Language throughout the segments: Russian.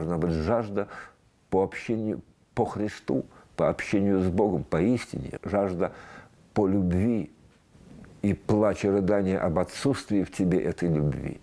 должна быть жажда по общению, по Христу, по общению с Богом, по истине, жажда по любви и плач и рыдание об отсутствии в тебе этой любви.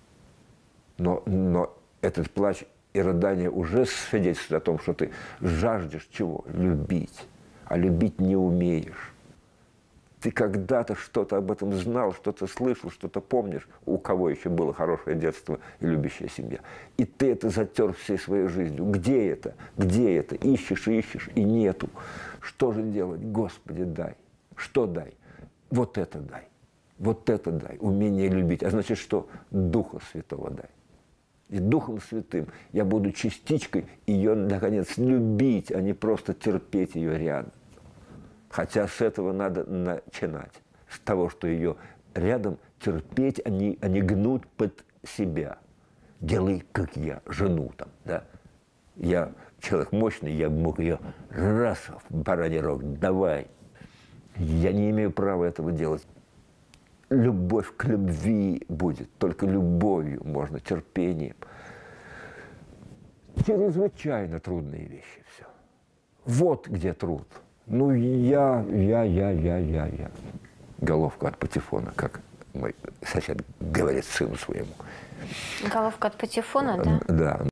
Но этот плач и рыдание уже свидетельствует о том, что ты жаждешь чего? Любить. А любить не умеешь. Ты когда-то что-то об этом знал, что-то слышал, что-то помнишь, у кого еще было хорошее детство и любящая семья. И ты это затер всей своей жизнью. Где это? Где это? Ищешь и ищешь, и нету. Что же делать? Господи, дай. Что дай? Вот это дай. Вот это дай. Умение любить. А значит, что? Духа Святого дай. И Духом Святым я буду частичкой ее, наконец, любить, а не просто терпеть ее рядом. Хотя с этого надо начинать. С того, что ее рядом терпеть, а не гнуть под себя. Делай, как я, жену там, да. Я человек мощный, я мог ее раз в бараний рог, давай. Я не имею права этого делать. Любовь к любви будет, только любовью можно, терпением. Чрезвычайно трудные вещи все. Вот где труд. Ну, я. Головка от патефона, как мой сосед говорит сыну своему. Головка от патефона, да? Да.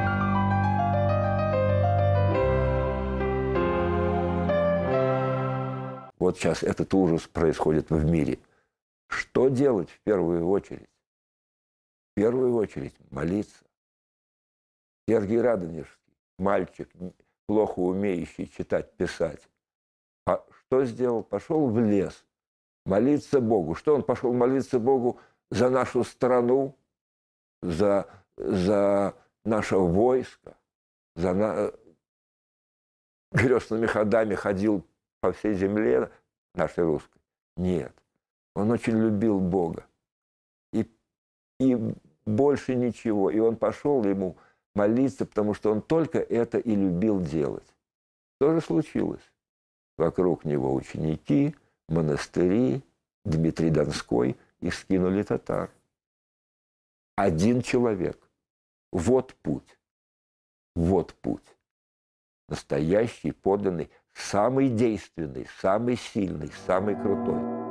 Вот сейчас этот ужас происходит в мире. Что делать в первую очередь? В первую очередь молиться. Сергий Радонежский, мальчик, плохо умеющий читать, писать. А что сделал? Пошел в лес молиться Богу. Что он пошел молиться Богу за нашу страну, за наше войско, крестными ходами ходил по всей земле нашей русской? Нет. Он очень любил Бога. И больше ничего. И он пошел ему молиться, потому что он только это и любил делать. Что же случилось? Вокруг него ученики, монастыри, Дмитрий Донской, их скинули татар. Один человек. Вот путь. Вот путь. Настоящий, подлинный, самый действенный, самый сильный, самый крутой.